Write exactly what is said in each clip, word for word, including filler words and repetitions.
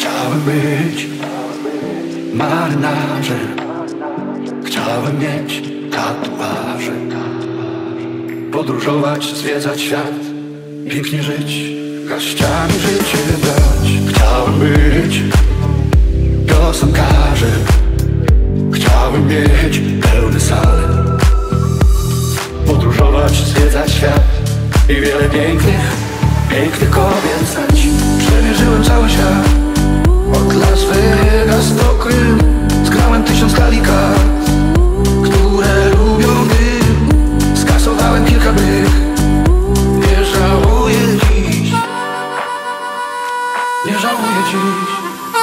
Chciałem być marynarzem, chciałem mieć tatuaże, podróżować, zwiedzać świat, pięknie żyć, garściami życie dać. Chciałem być piosenkarzem, chciałem mieć pełne sale, podróżować, zwiedzać świat i wiele pięknych, pięknych kobiet znać. Przemierzyłem cały świat, od Las Vegas do Krym. Zgrałem tysiąc talii kart, które lubią dym. Skasowałem kilka bych, nie żałuję dziś, nie żałuję dziś.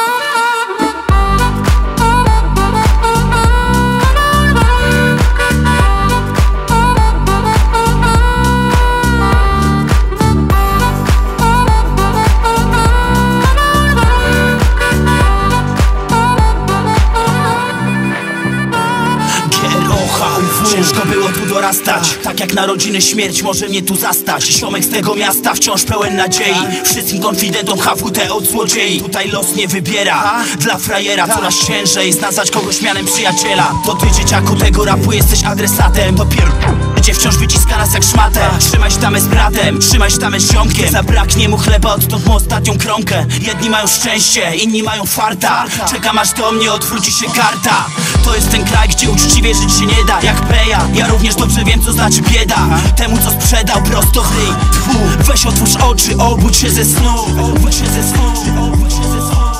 Ciężko było tu dorastać, tak jak narodziny śmierć może mnie tu zastać. Ziomek z tego miasta wciąż pełen nadziei, wszystkim konfidentom H W T od złodziei. Tutaj los nie wybiera, dla frajera coraz ciężej jest nazwać kogoś mianem przyjaciela. To ty, dzieciaku, tego rapu jesteś adresatem. To pier... Gdzie wciąż wyciska nas jak szmatę. Trzymaj sztamę z bratem, trzymaj sztamę z ziomkiem. Zabraknie mu chleba, odtąd mu ostatnią kromkę. Jedni mają szczęście, inni mają farta. Czekam aż do mnie odwróci się karta. To jest ten kraj, gdzie uczciwie żyć się nie da. Jak Peja, ja również dobrze wiem, co znaczy bieda. Temu, co sprzedał prosto w ryj. Tfu, weź otwórz oczy, obudź się ze snu. Obudź się ze snu, obudź się ze snu.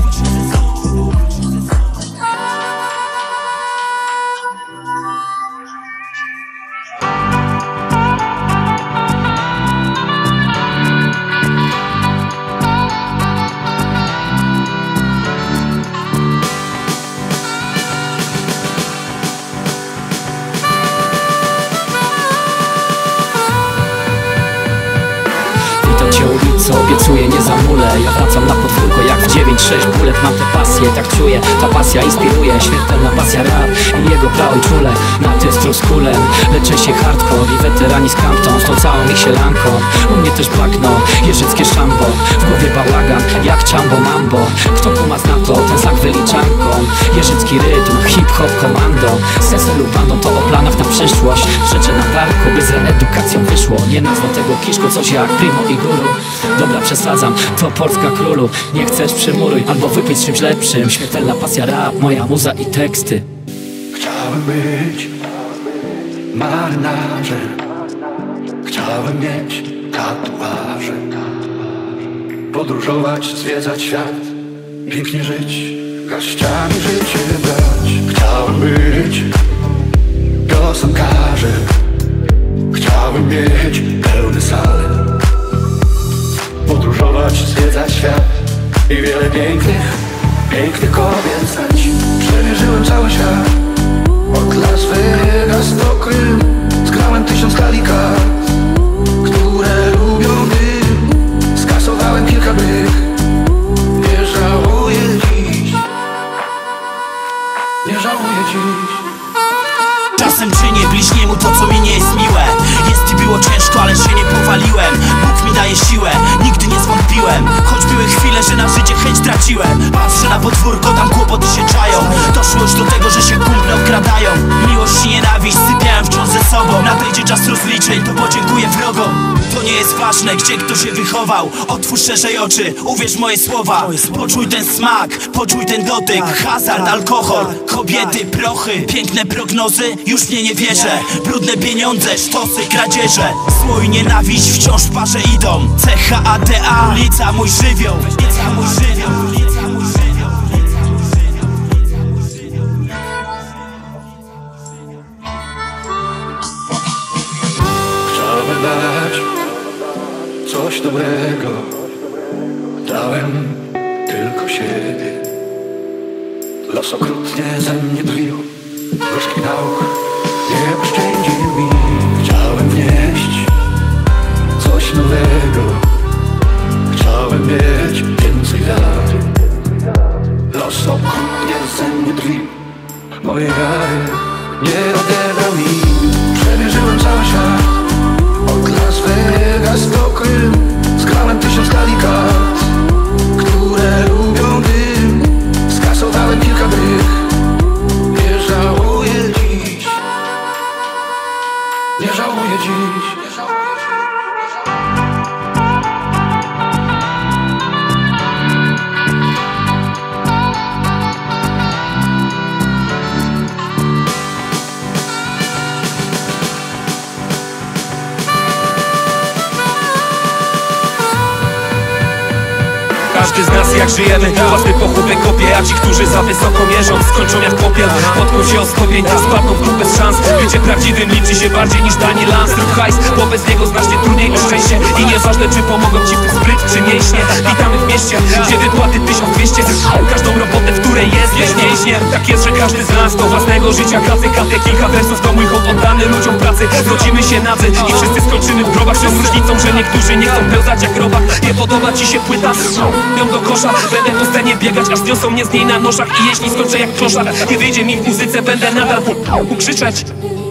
Co obiecuję, nie zamulę. Ja wracam na podwórko jak w dziewięć sześć bullet. Mam tę pasję, tak czuję, ta pasja inspiruje. Śmiertelna pasja rap i jego prały czule. Na tym struskulem leczę się hardcore i weterani z Campton z tą całą ich sielanką. U mnie też bagno, jeżyckie szambo, w głowie bałagan jak Chambo Mambo. Kto kuma zna to, ten znak wyliczanką. Jeżycki rytm, hip-hop komando. Sesy lub bandą to o planach na przyszłość. Rzeczy na barku, by z reedukacją wyszło. Nie nazwą tego kiszko, coś jak Primo i Guru. Dobra, przesadzam, to Polska królu. Nie chcesz, przymuruj, albo wypić z czymś lepszym. Śmiertelna pasja rap, moja muza i teksty. Chciałem być marynarzem, chciałem mieć tatuaże, podróżować, zwiedzać świat, pięknie żyć, garściami życie dać. Chciałem być piosenkarzem, chciałem mieć pełne sale, podróżować, zwiedzać świat i wiele pięknych, pięknych kobiet znać. Przemierzyłem cały świat, od Las Vegas do Krym. Zgrałem tysiąc talii kart, które lubią dym. Skasowałem kilka bych, nie żałuję dziś, nie żałuję dziś. Czasem czynię bliźniemu to, co mi nie jest miłe. Jest i było ciężko, ale się nie powaliłem. Bóg mi daje siłę, nigdy nie zwątpiłem. Choć były chwile, że na życie chęć traciłem. Patrzę na podwórko, tam kłopoty się czają. Doszło już do tego, że się kumple okradają. Miłość i nienawiść sypiałem wciąż ze sobą. Nadejdzie czas rozliczeń, to podziękuję wrogom. To nie jest ważne, gdzie kto się wychował. Otwórz szerzej oczy, uwierz moje słowa. Poczuj ten smak, poczuj ten dotyk. Hazard, alkohol, kobiety, prochy. Piękne prognozy, już mnie nie wierzę. Brudne pieniądze, sztosy, kradzieże. Zło i nienawiść wciąż w parze idą. C H A D A, ulica mój żywioł. Ulica mój żywioł, ulica mój żywioł. Chciałem dać coś dobrego, dałem tylko siebie. Los okrutnie ze mnie drwił, gorzkich nauk nie oszczędził mi. Chciałem wnieść coś nowego, chciałem mieć więcej wiary. Los okrutnie ze mnie drwił, mojej wiary nie odebrał mi. Przemierzyłem cały świat, od Las Vegas do Krym. Zgrałem tysiąc talii kart, które lubią każdy z nas jak żyjemy, własny pochówek kopie. A ci, którzy za wysoko mierzą, skończą jak popiel. Potkną się o stopień, spadną w dół bez szans. Bycie prawdziwym liczy się bardziej niż danie lans lub hajs, bo bez niego znacznie trudniej o szczęście. I nieważne, czy pomogą ci w spryt czy mięśnie. Witamy w mieście, gdzie wypłaty tysiąc dwieście zyskają każdą robotę, w której jest więźniem. Tak jest, że każdy z nas do własnego życia kacy. Katę kilka wersów to mój hołd oddany ludziom pracy. Zrodzimy się nadzy i wszyscy skończymy w grobach. Z tą różnicą, że niektórzy nie chcą pełzać jak robak. Nie podoba ci się płyta? Ją do kosza. Będę po scenie biegać, aż zniosą mnie z niej na noszach. I jeśli skończę jak kloszar, nie wyjdzie mi w muzyce, będę nadal mógł krzyczeć.